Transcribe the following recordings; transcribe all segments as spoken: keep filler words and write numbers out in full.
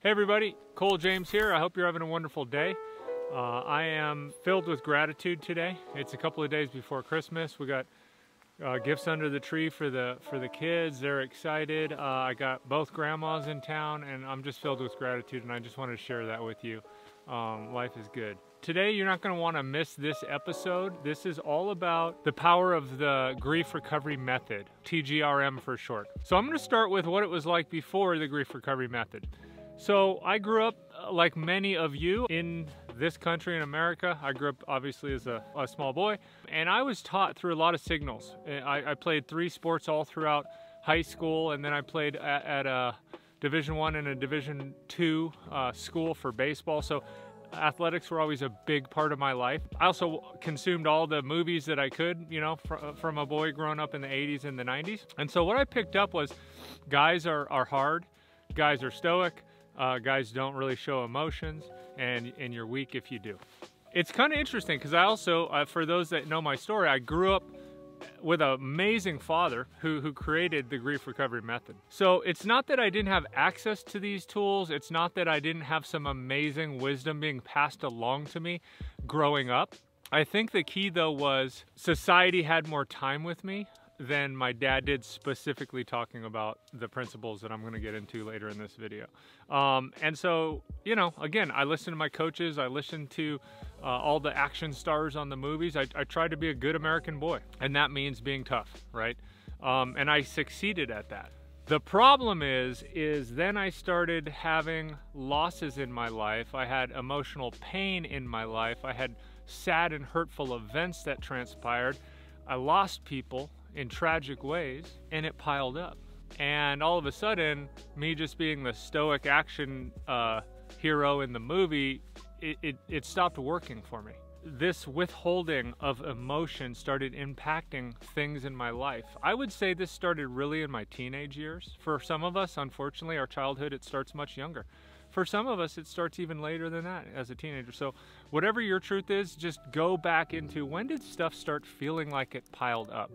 Hey everybody, Cole James here. I hope you're having a wonderful day. Uh, I am filled with gratitude today. It's a couple of days before Christmas. We got uh, gifts under the tree for the for the kids. They're excited. Uh, I got both grandmas in town, and I'm just filled with gratitude, and I just wanted to share that with you. Um, life is good. Today, you're not going to want to miss this episode. This is all about the power of the grief recovery method, T G R M for short. So I'm going to start with what it was like before the grief recovery method. So I grew up, uh, like many of you, in this country in America. I grew up obviously as a, a small boy, and I was taught through a lot of signals. I, I played three sports all throughout high school, and then I played at, at a Division One and a Division Two uh, school for baseball. So athletics were always a big part of my life. I also consumed all the movies that I could, you know, fr from a boy growing up in the eighties and the nineties. And so what I picked up was guys are, are hard, guys are stoic, Uh, guys don't really show emotions, and, and you're weak if you do. It's kind of interesting because I also, uh, for those that know my story, I grew up with an amazing father who, who created the grief recovery method. So it's not that I didn't have access to these tools. It's not that I didn't have some amazing wisdom being passed along to me growing up. I think the key though was society had more time with me than my dad did, specifically talking about the principles that I'm going to get into later in this video. Um, and so, you know, again, I listened to my coaches, I listened to uh, all the action stars on the movies. I, I tried to be a good American boy, and that means being tough, right? Um, and I succeeded at that. The problem is, is then I started having losses in my life. I had emotional pain in my life. I had sad and hurtful events that transpired. I lost people in tragic ways, and it piled up. And all of a sudden, me just being the stoic action uh, hero in the movie, it, it, it stopped working for me. This withholding of emotion started impacting things in my life. I would say this started really in my teenage years. For some of us, unfortunately, our childhood, it starts much younger. For some of us, it starts even later than that as a teenager. So whatever your truth is, just go back into when did stuff start feeling like it piled up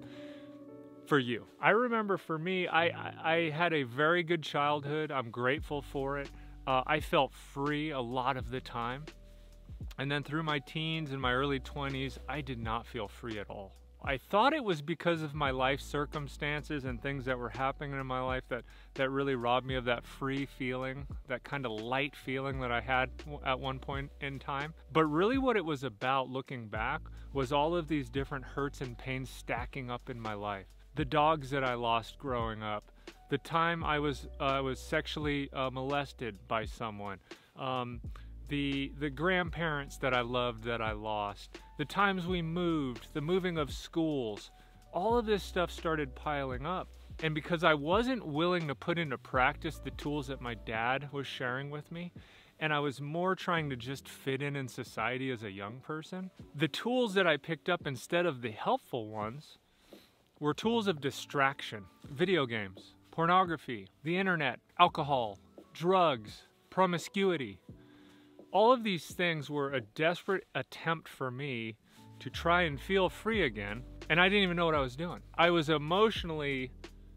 for you. I remember for me, I, I, I had a very good childhood. I'm grateful for it. Uh, I felt free a lot of the time. And then through my teens and my early twenties, I did not feel free at all. I thought it was because of my life circumstances and things that were happening in my life that, that really robbed me of that free feeling, that kind of light feeling that I had at one point in time. But really what it was about, looking back, was all of these different hurts and pains stacking up in my life. The dogs that I lost growing up, the time I was uh, was sexually uh, molested by someone, um, the the grandparents that I loved that I lost, the times we moved, the moving of schools, all of this stuff started piling up. And because I wasn't willing to put into practice the tools that my dad was sharing with me, and I was more trying to just fit in in society as a young person, the tools that I picked up instead of the helpful ones were tools of distraction. Video games, pornography, the internet, alcohol, drugs, promiscuity. All of these things were a desperate attempt for me to try and feel free again, and I didn't even know what I was doing. I was emotionally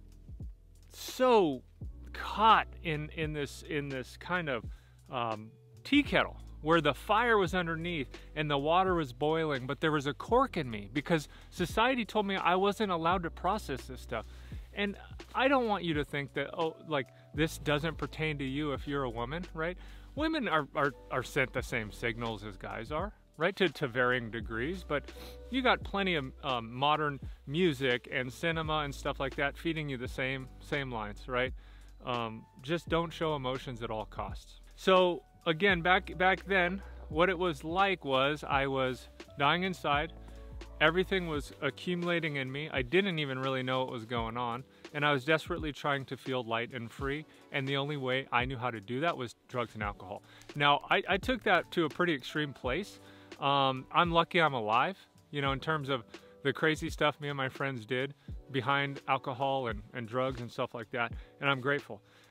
so caught in, in, this, in this kind of um, tea kettle, where the fire was underneath and the water was boiling, but there was a cork in me because society told me I wasn't allowed to process this stuff. And I don't want you to think that, oh, like this doesn't pertain to you if you're a woman, right? Women are, are, are sent the same signals as guys are, right? To, to varying degrees, but you got plenty of um, modern music and cinema and stuff like that feeding you the same, same lines, right? Um, just don't show emotions at all costs. So, again, back back then, what it was like was I was dying inside. Everything was accumulating in me. I didn't even really know what was going on. And I was desperately trying to feel light and free. And the only way I knew how to do that was drugs and alcohol. Now, I, I took that to a pretty extreme place. Um, I'm lucky I'm alive, you know, in terms of the crazy stuff me and my friends did behind alcohol and, and drugs and stuff like that. And I'm grateful.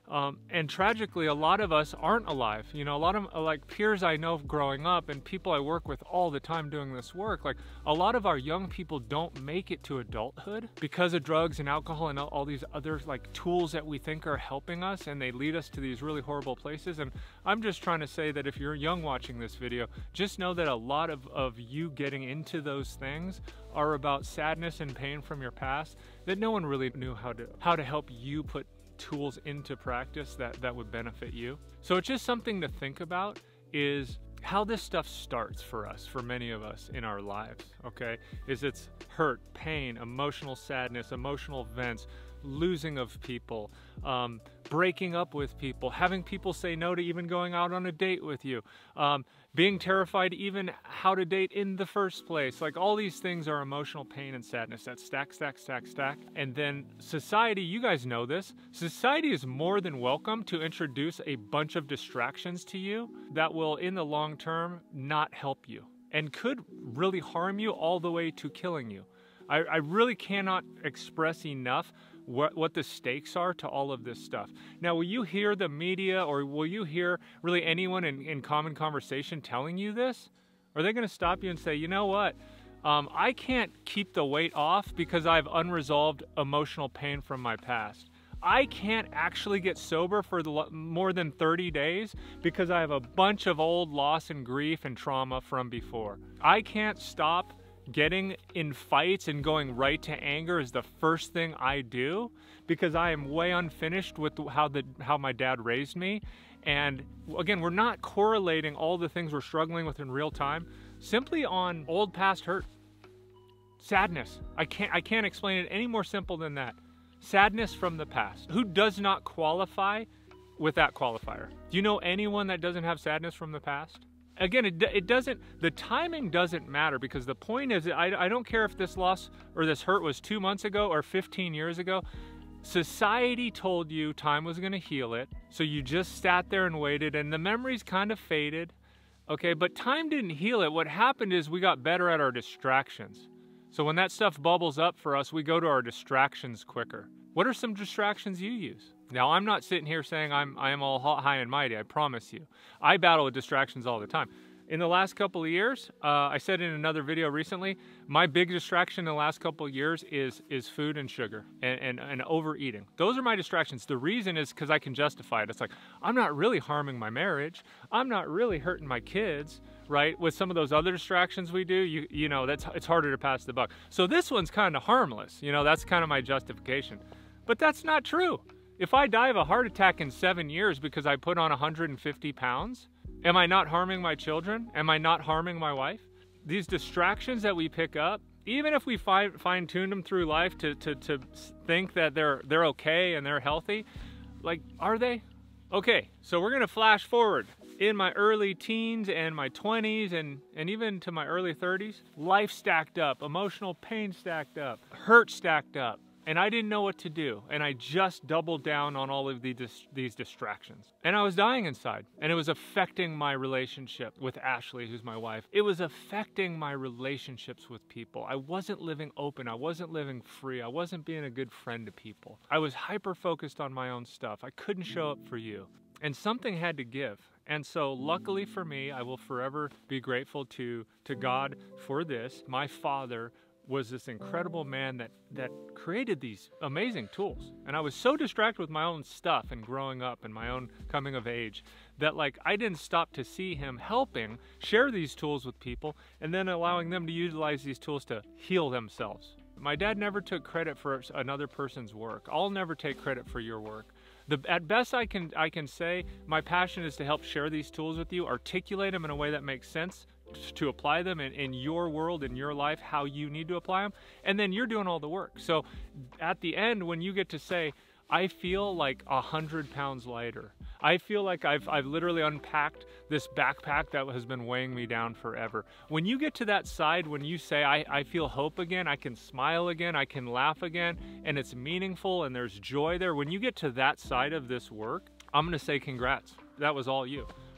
Um, and tragically, a lot of us aren't alive. You know, a lot of like peers I know growing up and people I work with all the time doing this work, like a lot of our young people don't make it to adulthood because of drugs and alcohol and all these other like tools that we think are helping us, and they lead us to these really horrible places. And I'm just trying to say that if you're young watching this video, just know that a lot of, of you getting into those things are about sadness and pain from your past that no one really knew how to how to help you put tools into practice that that would benefit you. So it's just something to think about, is how this stuff starts for us, for many of us in our lives, okay? Is it's hurt, pain, emotional sadness, emotional events, losing of people, um, breaking up with people, having people say no to even going out on a date with you, um, being terrified even how to date in the first place. Like all these things are emotional pain and sadness that stack, stack, stack, stack. And then society, you guys know this, society is more than welcome to introduce a bunch of distractions to you that will in the long term not help you and could really harm you all the way to killing you. I, I really cannot express enough what, what the stakes are to all of this stuff. Now, will you hear the media, or will you hear really anyone in, in common conversation telling you this? Are they gonna stop you and say, you know what, um, I can't keep the weight off because I have unresolved emotional pain from my past. I can't actually get sober for the, more than thirty days because I have a bunch of old loss and grief and trauma from before. I can't stop getting in fights and going right to anger is the first thing I do because I am way unfinished with how the how my dad raised me. And again, we're not correlating all the things we're struggling with in real time simply on old past hurt. Sadness. I can't I can't explain it any more simple than that. Sadness from the past. Who does not qualify with that qualifier? Do you know anyone that doesn't have sadness from the past? Again, it, it doesn't, the timing doesn't matter, because the point is, I, I don't care if this loss or this hurt was two months ago or fifteen years ago. Society told you time was gonna heal it, so you just sat there and waited, and the memories kind of faded, okay? But time didn't heal it. What happened is we got better at our distractions. So when that stuff bubbles up for us, we go to our distractions quicker. What are some distractions you use? Now, I'm not sitting here saying I'm I am all high and mighty, I promise you. I battle with distractions all the time. In the last couple of years, uh, I said in another video recently, my big distraction in the last couple of years is is food and sugar and, and, and overeating. Those are my distractions. The reason is because I can justify it. It's like, I'm not really harming my marriage. I'm not really hurting my kids, right? With some of those other distractions we do, you you know, that's it's harder to pass the buck. So this one's kind of harmless. You know, that's kind of my justification. But that's not true. If I die of a heart attack in seven years because I put on one hundred fifty pounds, am I not harming my children? Am I not harming my wife? These distractions that we pick up, even if we fi fine-tune them through life to, to, to think that they're, they're okay and they're healthy, like, are they? Okay, so we're gonna flash forward. In my early teens and my twenties and, and even to my early thirties, life stacked up, emotional pain stacked up, hurt stacked up. And I didn't know what to do. And I just doubled down on all of these, these distractions. And I was dying inside. And it was affecting my relationship with Ashley, who's my wife. It was affecting my relationships with people. I wasn't living open. I wasn't living free. I wasn't being a good friend to people. I was hyper-focused on my own stuff. I couldn't show up for you. And something had to give. And so luckily for me, I will forever be grateful to, to God for this. My father was this incredible man that, that created these amazing tools. And I was so distracted with my own stuff and growing up and my own coming of age that like I didn't stop to see him helping share these tools with people and then allowing them to utilize these tools to heal themselves. My dad never took credit for another person's work. I'll never take credit for your work. The, at best I can, I can say my passion is to help share these tools with you, articulate them in a way that makes sense, to apply them in, in your world, in your life, how you need to apply them, and then you're doing all the work. So at the end, when you get to say, I feel like a hundred pounds lighter, I feel like I've, I've literally unpacked this backpack that has been weighing me down forever. When you get to that side, when you say, I, I feel hope again, I can smile again, I can laugh again, and it's meaningful and there's joy there, when you get to that side of this work, I'm gonna say congrats, that was all you.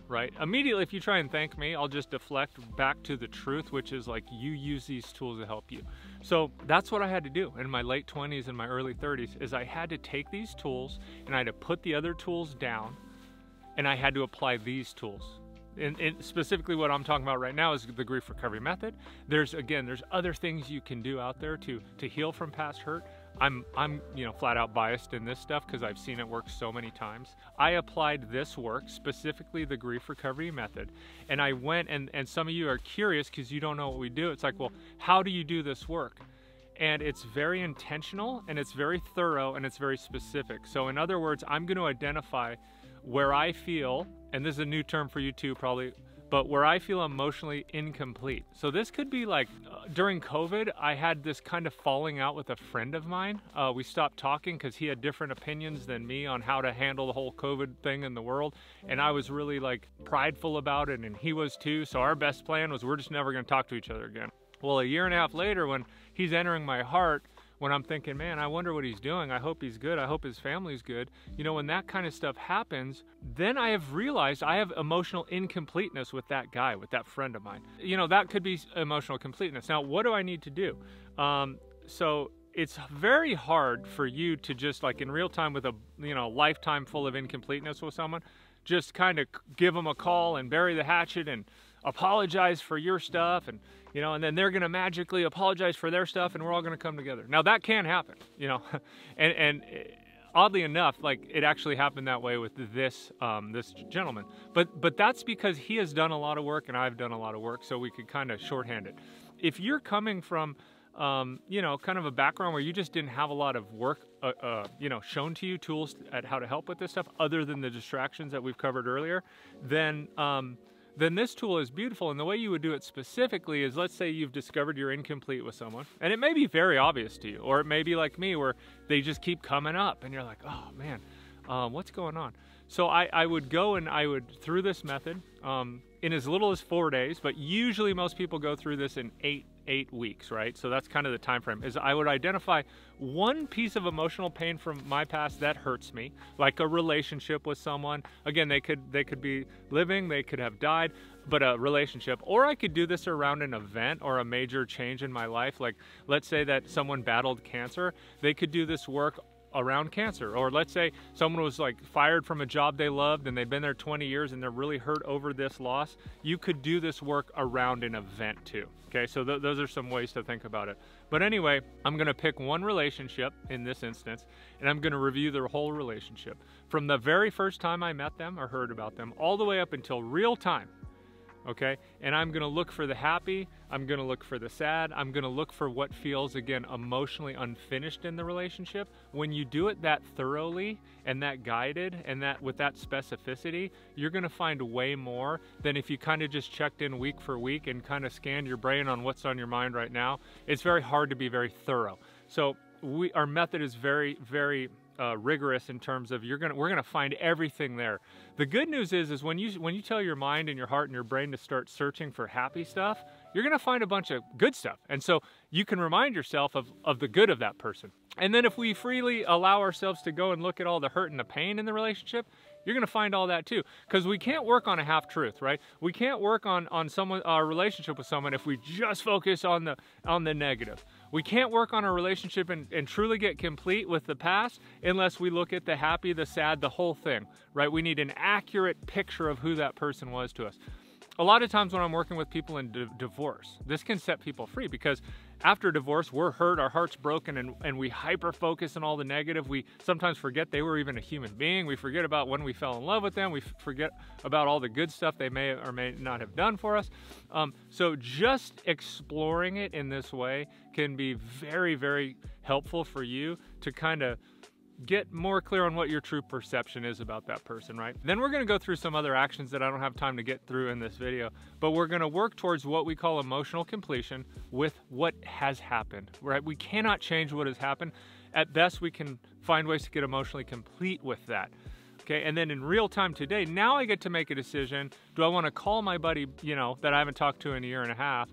right? Immediately, if you try and thank me, I'll just deflect back to the truth, which is like, you use these tools to help you. So that's what I had to do in my late twenties and my early thirties, is I had to take these tools and I had to put the other tools down, and I had to apply these tools. And, and specifically what I'm talking about right now is the grief recovery method. There's, again, there's other things you can do out there to, to heal from past hurt. I'm, I'm, you know, flat out biased in this stuff because I've seen it work so many times. I applied this work, specifically the grief recovery method, and I went, and, and some of you are curious because you don't know what we do. It's like, well, how do you do this work? And it's very intentional, and it's very thorough, and it's very specific. So in other words, I'm going to identify where I feel, and this is a new term for you too probably, but where I feel emotionally incomplete. So this could be like, uh, during COVID, I had this kind of falling out with a friend of mine. Uh, we stopped talking because he had different opinions than me on how to handle the whole COVID thing in the world. And I was really like prideful about it, and he was too. So our best plan was, we're just never gonna talk to each other again. Well, a year and a half later, when he's entering my heart, when I'm thinking, man, I wonder what he's doing. I hope he's good. I hope his family's good. You know, when that kind of stuff happens, then I have realized I have emotional incompleteness with that guy, with that friend of mine. You know, that could be emotional completeness. Now, what do I need to do? Um, so it's very hard for you to just, like, in real time with a, you know, lifetime full of incompleteness with someone, just kind of give them a call and bury the hatchet and apologize for your stuff, and you know, and then they're going to magically apologize for their stuff, and we're all going to come together. Now that can happen, you know, and and oddly enough, like, it actually happened that way with this um, this gentleman. But but that's because he has done a lot of work and I've done a lot of work, so we could kind of shorthand it. If you're coming from um, you know, kind of a background where you just didn't have a lot of work, uh, uh, you know, shown to you, tools at how to help with this stuff, other than the distractions that we've covered earlier, then um, then this tool is beautiful. And the way you would do it specifically is, let's say you've discovered you're incomplete with someone, and it may be very obvious to you, or it may be like me where they just keep coming up and you're like, oh man, um, what's going on? So I, I would go and I would, through this method, um, in as little as four days, but usually most people go through this in eight, eight weeks, right? So that's kind of the time frame, is I would identify one piece of emotional pain from my past that hurts me, like a relationship with someone. Again, they could, they could be living, they could have died, but a relationship. Or I could do this around an event or a major change in my life. Like, let's say that someone battled cancer, they could do this work around cancer. Or let's say someone was like fired from a job they loved and they've been there twenty years and they're really hurt over this loss. You could do this work around an event too. Okay, so th those are some ways to think about it. But anyway, I'm gonna pick one relationship in this instance, and I'm gonna review their whole relationship from the very first time I met them or heard about them all the way up until real time. Okay, and I'm gonna look for the happy, I'm gonna look for the sad, I'm gonna look for what feels, again, emotionally unfinished in the relationship. When you do it that thoroughly and that guided and that with that specificity, you're gonna find way more than if you kind of just checked in week for week and kind of scanned your brain on what's on your mind right now. It's very hard to be very thorough. So we, our method is very, very Uh, rigorous in terms of you're gonna we're gonna find everything there. The good news is is when you when you tell your mind and your heart and your brain to start searching for happy stuff, you're gonna find a bunch of good stuff, and so you can remind yourself of of the good of that person. And then if we freely allow ourselves to go and look at all the hurt and the pain in the relationship, you're gonna find all that too. Because we can't work on a half truth, right? We can't work on on someone our relationship with someone if we just focus on the on the negative. We can't work on a relationship and, and truly get complete with the past unless we look at the happy, the sad, the whole thing, right? We need an accurate picture of who that person was to us. A lot of times when I'm working with people in di divorce, this can set people free, because after divorce, we're hurt, our heart's broken, and, and we hyper-focus on all the negative. We sometimes forget they were even a human being. We forget about when we fell in love with them. We forget about all the good stuff they may or may not have done for us. Um, so just exploring it in this way can be very, very helpful for you to kind of get more clear on what your true perception is about that person, right? Then we're gonna go through some other actions that I don't have time to get through in this video, but we're gonna work towards what we call emotional completion with what has happened, right? We cannot change what has happened. At best, we can find ways to get emotionally complete with that. Okay, and then in real time today, now I get to make a decision. Do I wanna call my buddy, you know, that I haven't talked to in a year and a half,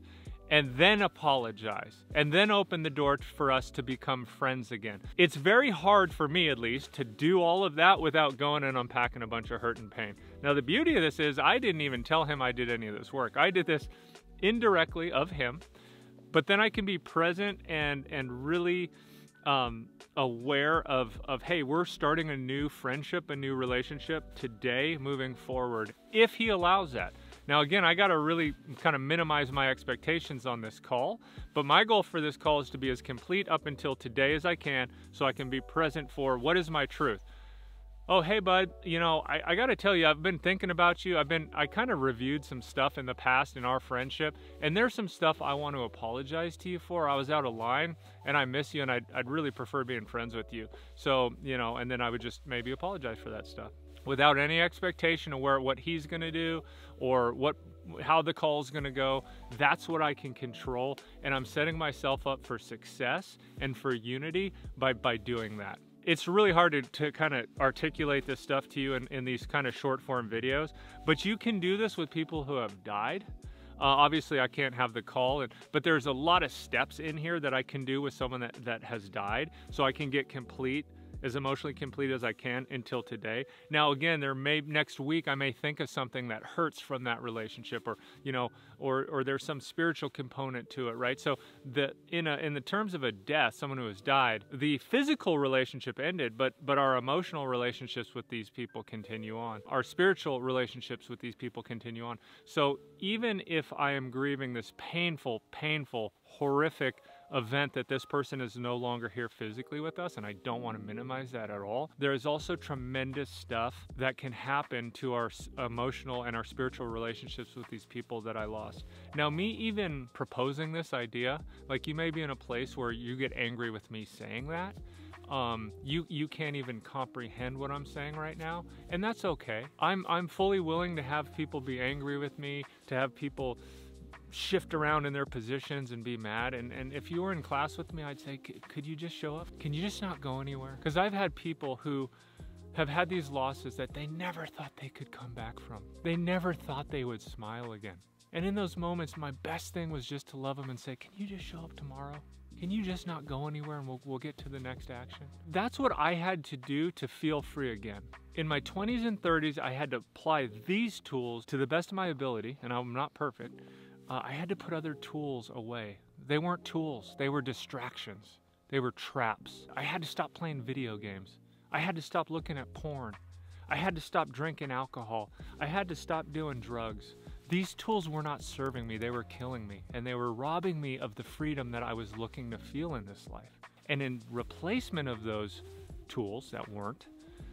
and then apologize, and then open the door for us to become friends again. It's very hard for me, at least, to do all of that without going and unpacking a bunch of hurt and pain. Now, the beauty of this is I didn't even tell him I did any of this work. I did this indirectly of him, but then I can be present and and really um, aware of, of, hey, we're starting a new friendship, a new relationship today moving forward, if he allows that. Now, again, I got to really kind of minimize my expectations on this call, but my goal for this call is to be as complete up until today as I can, so I can be present for what is my truth. Oh, hey, bud, you know, I, I got to tell you, I've been thinking about you. I've been, I kind of reviewed some stuff in the past in our friendship, and there's some stuff I want to apologize to you for. I was out of line, and I miss you, and I'd, I'd really prefer being friends with you. So, you know, and then I would just maybe apologize for that stuff, without any expectation of where what he's going to do or what how the call is going to go. That's what I can control, and I'm setting myself up for success and for unity by by doing that. It's really hard to, to kind of articulate this stuff to you in, in these kind of short form videos, but you can do this with people who have died. Uh, obviously, I can't have the call, and, but there's a lot of steps in here that I can do with someone that, that has died, so I can get complete, as emotionally complete as I can until today. Now, again, there may, next week, I may think of something that hurts from that relationship, or, you know, or, or there's some spiritual component to it, right? So the, in a, in the terms of a death, someone who has died, the physical relationship ended, but, but our emotional relationships with these people continue on. Our spiritual relationships with these people continue on. So even if I am grieving this painful, painful, horrific event that this person is no longer here physically with us, and I don't want to minimize that at all, there is also tremendous stuff that can happen to our emotional and our spiritual relationships with these people that I lost. Now, me even proposing this idea, like, you may be in a place where you get angry with me saying that. Um, you you can't even comprehend what I'm saying right now, and that's okay. I'm I'm fully willing to have people be angry with me, to have people shift around in their positions and be mad. And, and if you were in class with me, I'd say, could you just show up? Can you just not go anywhere? Because I've had people who have had these losses that they never thought they could come back from. They never thought they would smile again. And in those moments, my best thing was just to love them and say, can you just show up tomorrow? Can you just not go anywhere, and we'll, we'll get to the next action? That's what I had to do to feel free again. In my twenties and thirties, I had to apply these tools to the best of my ability, and I'm not perfect. Uh, I had to put other tools away. They weren't tools, they were distractions. They were traps. I had to stop playing video games. I had to stop looking at porn. I had to stop drinking alcohol. I had to stop doing drugs. These tools were not serving me, they were killing me, and they were robbing me of the freedom that I was looking to feel in this life. And in replacement of those tools that weren't,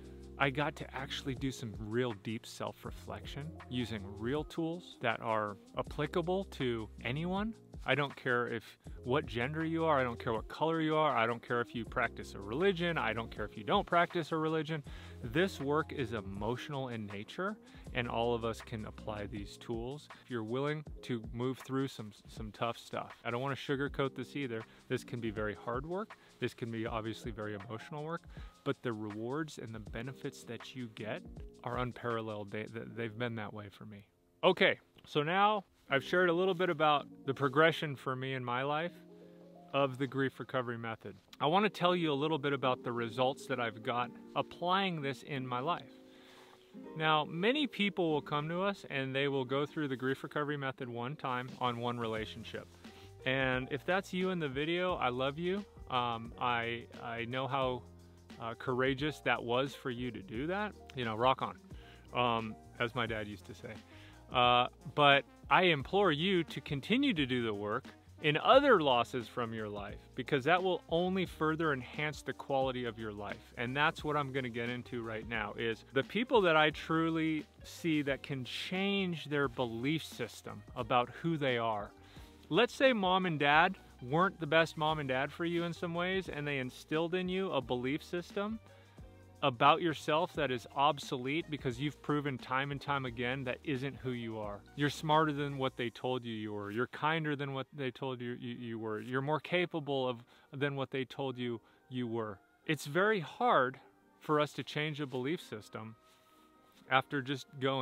I got to actually do some real deep self-reflection using real tools that are applicable to anyone. I don't care if what gender you are, I don't care what color you are, I don't care if you practice a religion, I don't care if you don't practice a religion. This work is emotional in nature, and all of us can apply these tools if you're willing to move through some, some tough stuff. I don't want to sugarcoat this either. This can be very hard work. This can be obviously very emotional work, but the rewards and the benefits that you get are unparalleled. They, they've been that way for me. Okay, so now I've shared a little bit about the progression for me in my life of the grief recovery method. I want to tell you a little bit about the results that I've got applying this in my life. Now, many people will come to us and they will go through the grief recovery method one time on one relationship. And if that's you in the video, I love you. Um, I, I know how uh, courageous that was for you to do that. You know, rock on, um, as my dad used to say. Uh, but I implore you to continue to do the work in other losses from your life, because that will only further enhance the quality of your life. And that's what I'm going to get into right now, is the people that I truly see that can change their belief system about who they are. Let's say mom and dad weren't the best mom and dad for you in some ways, and they instilled in you a belief system about yourself that is obsolete because you've proven time and time again that isn't who you are. You're smarter than what they told you you were. You're kinder than what they told you you, you were. You're more capable of than what they told you you were. It's very hard for us to change a belief system after just going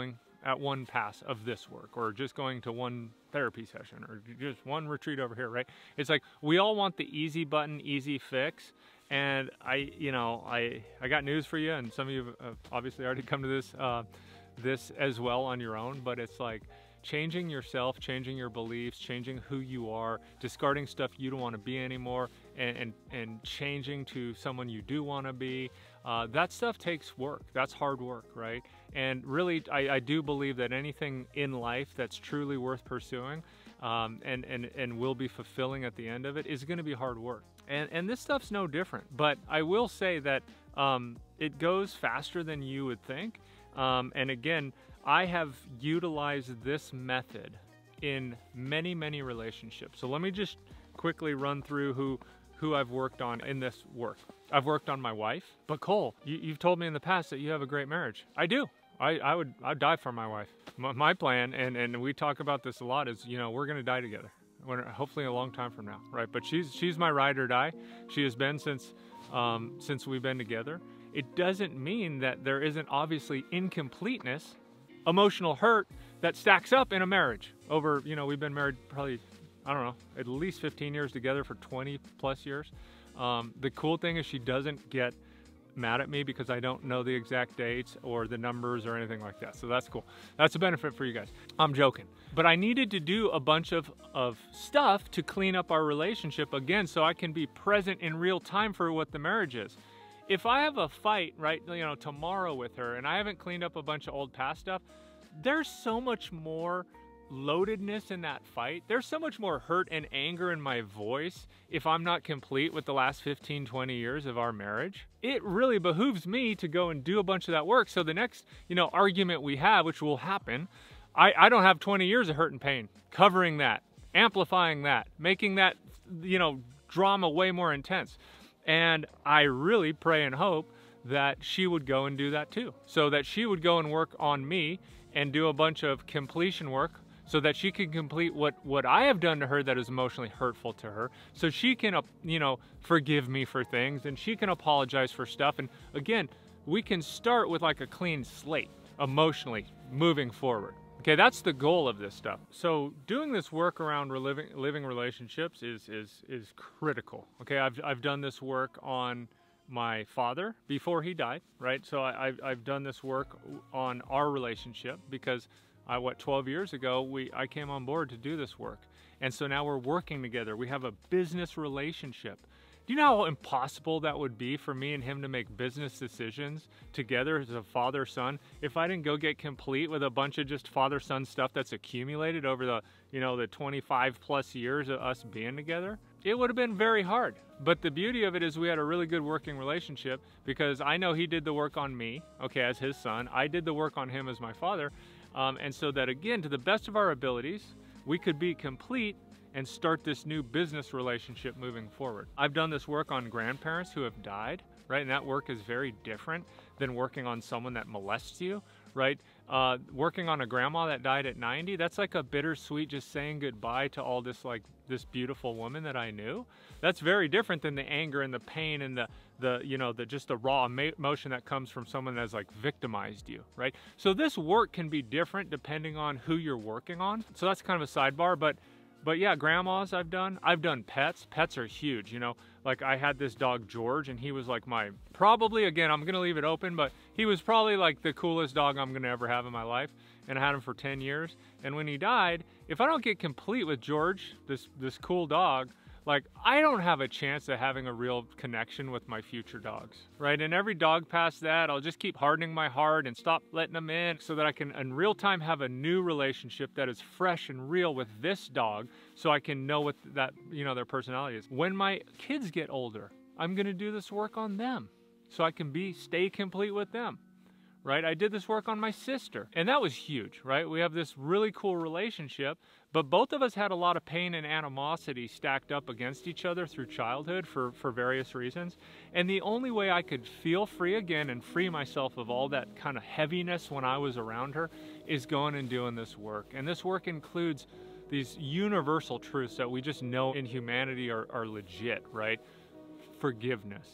at one pass of this work, or just going to one therapy session, or just one retreat over here, right? It's like we all want the easy button, easy fix. And I, you know, I, I got news for you, and some of you have obviously already come to this, uh, this as well on your own. But it's like changing yourself, changing your beliefs, changing who you are, discarding stuff you don't want to be anymore, and and, and changing to someone you do want to be. Uh, that stuff takes work. That's hard work, right? And really, I, I do believe that anything in life that's truly worth pursuing, um, and and and will be fulfilling at the end of it, is going to be hard work. And, and this stuff's no different, but I will say that um, it goes faster than you would think. Um, and again, I have utilized this method in many, many relationships. So let me just quickly run through who, who I've worked on in this work. I've worked on my wife, but Cole, you, you've told me in the past that you have a great marriage. I do. I, I would I'd die for my wife. My, my plan, and, and we talk about this a lot, is, you know, we're going to die together. When, hopefully a long time from now, right? But she's she's my ride or die. She has been since um, since we've been together. It doesn't mean that there isn't obviously incompleteness, emotional hurt that stacks up in a marriage. Over, you know, we've been married probably, I don't know, at least fifteen years together, for twenty plus years. Um, the cool thing is she doesn't get mad at me because I don't know the exact dates or the numbers or anything like that. So that's cool. That's a benefit for you guys. I'm joking. But I needed to do a bunch of, of stuff to clean up our relationship again, so I can be present in real time for what the marriage is. If I have a fight, right, you know, tomorrow with her, and I haven't cleaned up a bunch of old past stuff, there's so much more loadedness in that fight. There's so much more hurt and anger in my voice if I'm not complete with the last fifteen, twenty years of our marriage. It really behooves me to go and do a bunch of that work. So the next, you know, argument we have, which will happen, I, I don't have twenty years of hurt and pain covering that, amplifying that, making that, you know, drama way more intense. And I really pray and hope that she would go and do that too. So that she would go and work on me and do a bunch of completion work, so that she can complete what, what I have done to her that is emotionally hurtful to her. So she can, uh, you know, forgive me for things, and she can apologize for stuff. And again, we can start with like a clean slate emotionally moving forward. Okay, that's the goal of this stuff. So doing this work around reliving, living relationships is, is, is critical. Okay, I've, I've done this work on my father before he died, right? So I, I've, I've done this work on our relationship because I, what, twelve years ago, we I came on board to do this work. And so now we're working together. We have a business relationship. Do you know how impossible that would be for me and him to make business decisions together as a father-son if I didn't go get complete with a bunch of just father-son stuff that's accumulated over the, you know, the twenty-five plus years of us being together? It would have been very hard. But the beauty of it is we had a really good working relationship because I know he did the work on me, okay, as his son. I did the work on him as my father. Um, and so that, again, to the best of our abilities, we could be complete and start this new business relationship moving forward. I've done this work on grandparents who have died, right? And that work is very different than working on someone that molests you, right? Uh, working on a grandma that died at ninety, that's like a bittersweet just saying goodbye to all this, like, this beautiful woman that I knew. That's very different than the anger and the pain and the, the you know, the just the raw emotion that comes from someone that's like victimized you, right? So this work can be different depending on who you're working on. So that's kind of a sidebar, but But yeah, grandmas I've done. I've done pets. Pets are huge, you know. Like I had this dog, George, and he was like my, probably, again, I'm going to leave it open, but he was probably like the coolest dog I'm going to ever have in my life. And I had him for ten years. And when he died, if I don't get complete with George, this, this cool dog, like I don't have a chance of having a real connection with my future dogs, right? And every dog past that, I'll just keep hardening my heart and stop letting them in so that I can in real time have a new relationship that is fresh and real with this dog so I can know what that, you know, their personality is. When my kids get older, I'm gonna do this work on them so I can be, stay complete with them. Right? I did this work on my sister, and that was huge, right? We have this really cool relationship, but both of us had a lot of pain and animosity stacked up against each other through childhood for, for various reasons. And the only way I could feel free again and free myself of all that kind of heaviness when I was around her is going and doing this work. And this work includes these universal truths that we just know in humanity are, are legit, right? Forgiveness.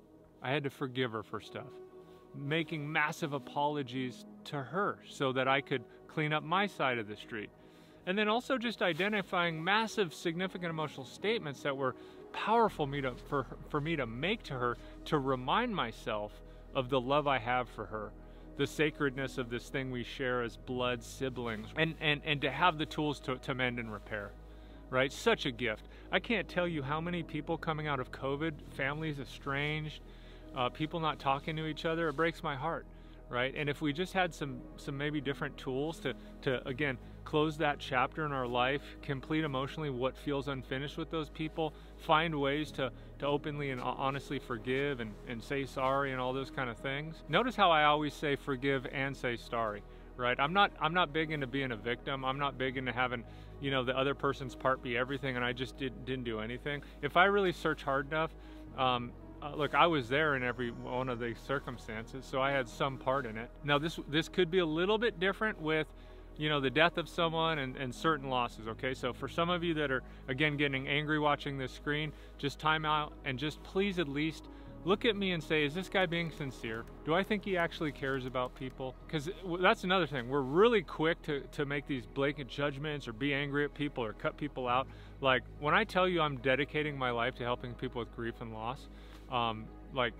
I had to forgive her for stuff. Making massive apologies to her so that I could clean up my side of the street. And then also just identifying massive, significant emotional statements that were powerful me to, for, for me to make to her, to remind myself of the love I have for her, the sacredness of this thing we share as blood siblings, and, and, and to have the tools to, to mend and repair, right? Such a gift. I can't tell you how many people coming out of COVID, families estranged, uh, people not talking to each other, it breaks my heart, right? And if we just had some, some maybe different tools to, to, again, close that chapter in our life, complete emotionally what feels unfinished with those people, find ways to, to openly and honestly forgive and, and say sorry and all those kind of things. Notice how I always say forgive and say sorry, right? I'm not, I'm not big into being a victim. I'm not big into having, you know, the other person's part be everything and I just did, didn't do anything. If I really search hard enough, um, Uh, look, I was there in every one of these circumstances, so I had some part in it. Now, this this could be a little bit different with, you know, the death of someone and, and certain losses, okay? So for some of you that are, again, getting angry watching this screen, just time out and just please at least look at me and say, is this guy being sincere? Do I think he actually cares about people? Because that's another thing. We're really quick to, to make these blatant judgments or be angry at people or cut people out. Like, when I tell you I'm dedicating my life to helping people with grief and loss, Um, like,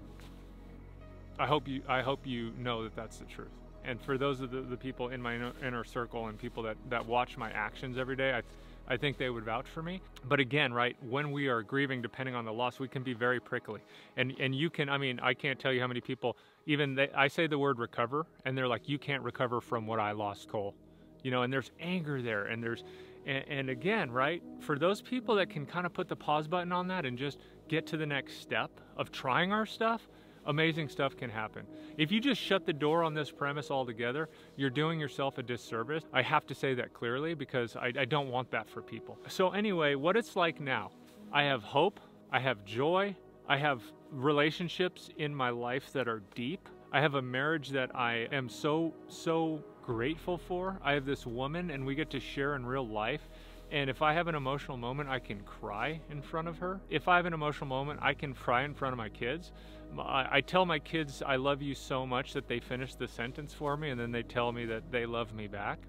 I hope you, I hope you know that that's the truth. And for those of the, the people in my inner circle and people that, that watch my actions every day, I, I think they would vouch for me. But again, right, when we are grieving, depending on the loss, we can be very prickly. And, and you can, I mean, I can't tell you how many people, even they, I say the word recover, and they're like, you can't recover from what I lost, Cole. You know, and there's anger there, and there's, and, and again, right, for those people that can kind of put the pause button on that and just get to the next step of trying our stuff, amazing stuff can happen. If you just shut the door on this premise altogether, you're doing yourself a disservice. I have to say that clearly because I, I don't want that for people. So anyway, what it's like now, I have hope, I have joy, I have relationships in my life that are deep. I have a marriage that I am so, so grateful for. I have this woman and we get to share in real life. And if I have an emotional moment, I can cry in front of her. If I have an emotional moment, I can cry in front of my kids. I, I tell my kids I love you so much that they finish the sentence for me and then they tell me that they love me back.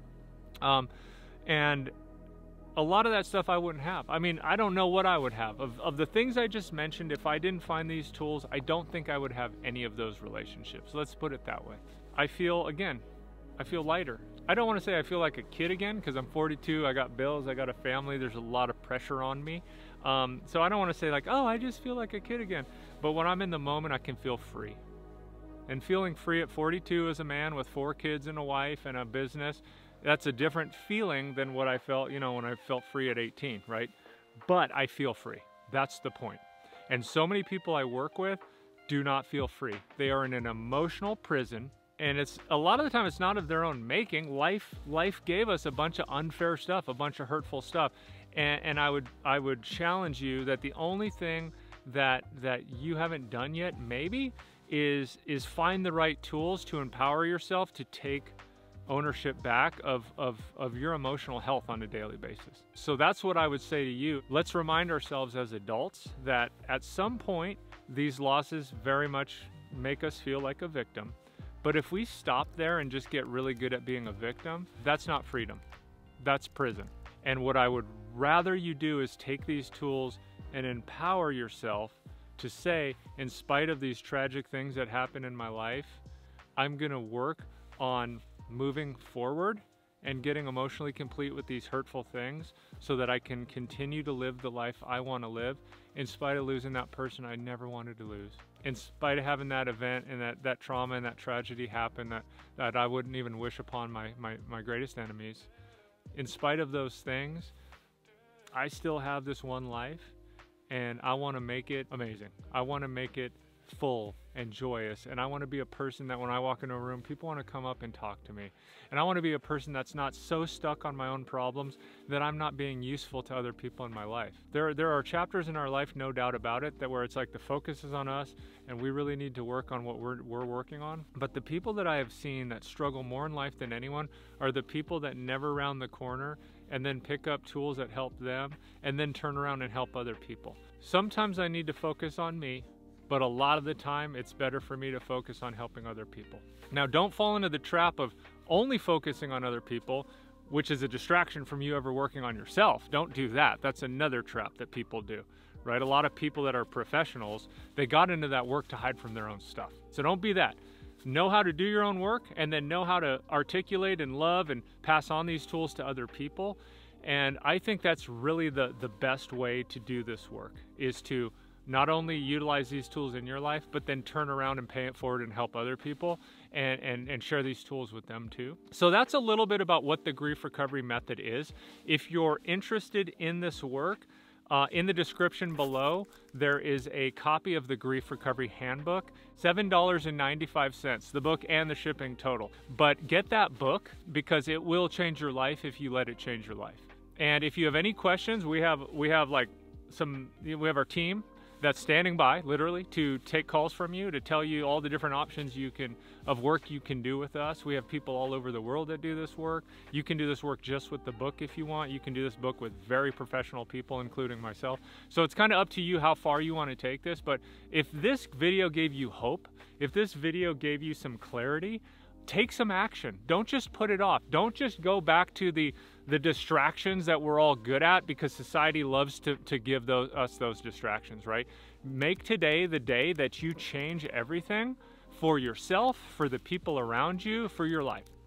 Um, and a lot of that stuff I wouldn't have. I mean, I don't know what I would have. Of, of the things I just mentioned, if I didn't find these tools, I don't think I would have any of those relationships. Let's put it that way. I feel, again, I feel lighter. I don't want to say I feel like a kid again because I'm forty-two, I got bills, I got a family, there's a lot of pressure on me. Um, so I don't want to say like, oh, I just feel like a kid again. But when I'm in the moment, I can feel free. And feeling free at forty-two as a man with four kids and a wife and a business, that's a different feeling than what I felt, you know, when I felt free at eighteen, right? But I feel free. That's the point. And so many people I work with do not feel free. They are in an emotional prison. And it's a lot of the time it's not of their own making. Life, life gave us a bunch of unfair stuff, a bunch of hurtful stuff. And, and I would, I would challenge you that the only thing that that you haven't done yet, maybe, is is find the right tools to empower yourself to take ownership back of, of, of your emotional health on a daily basis. So that's what I would say to you. Let's remind ourselves as adults that at some point, these losses very much make us feel like a victim. But if we stop there and just get really good at being a victim, that's not freedom. That's prison. And what I would rather you do is take these tools and empower yourself to say, in spite of these tragic things that happen in my life, I'm gonna work on moving forward and getting emotionally complete with these hurtful things so that I can continue to live the life I wanna live in spite of losing that person I never wanted to lose. In spite of having that event and that, that trauma and that tragedy happen that, that I wouldn't even wish upon my, my, my greatest enemies. In spite of those things, I still have this one life and I wanna make it amazing. I wanna make it full and joyous, and I want to be a person that when I walk into a room, people want to come up and talk to me. And I want to be a person that's not so stuck on my own problems that I'm not being useful to other people in my life. There, there are chapters in our life, no doubt about it, that where it's like the focus is on us and we really need to work on what we're, we're working on. But the people that I have seen that struggle more in life than anyone are the people that never round the corner and then pick up tools that help them and then turn around and help other people. Sometimes I need to focus on me, but a lot of the time it's better for me to focus on helping other people. Now, don't fall into the trap of, only focusing on other people, which is a distraction from you ever working on yourself. Don't do that. That's another trap that people do, right? A lot of people that are professionals, they got into that work to hide from their own stuff. So don't be that. Know how to do your own work, and then know how to articulate and love and pass on these tools to other people. And I think that's really the, the best way to do this work, is to not only utilize these tools in your life, but then turn around and pay it forward and help other people and, and, and share these tools with them too. So that's a little bit about what the grief recovery method is. If you're interested in this work, Uh, in the description below, there is a copy of the Grief Recovery Handbook, seven dollars and ninety-five cents, the book and the shipping total. But get that book, because it will change your life if you let it change your life. And if you have any questions, we have we have like some, we have our team that's standing by, literally, to take calls from you, to tell you all the different options you can of work you can do with us. We have people all over the world that do this work. You can do this work just with the book if you want. You can do this book with very professional people, including myself. So it's kind of up to you how far you want to take this. But if this video gave you hope, if this video gave you some clarity, take some action. Don't just put it off. Don't just go back to the the distractions that we're all good at, because society loves to, to give those, us those distractions, right? Make today the day that you change everything for yourself, for the people around you, for your life.